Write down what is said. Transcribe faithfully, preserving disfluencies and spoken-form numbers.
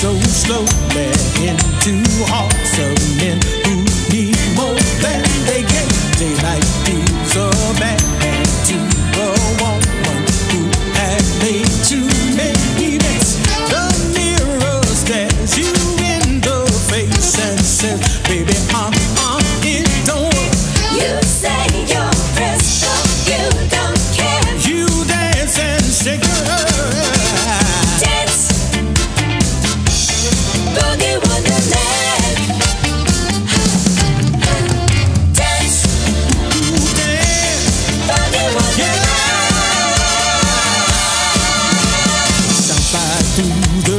so slowly into hearts of men who need more than they get. Daylight deals a man to a woman who had made too many bets. The mirror stares you in the face and says, baby, I'm on it, don't work. You say you're pressed, but you don't care. You dance and shake her. Dance, Boogie Wonderland. Dance, Dance, Boogie Wonderland. sounds like through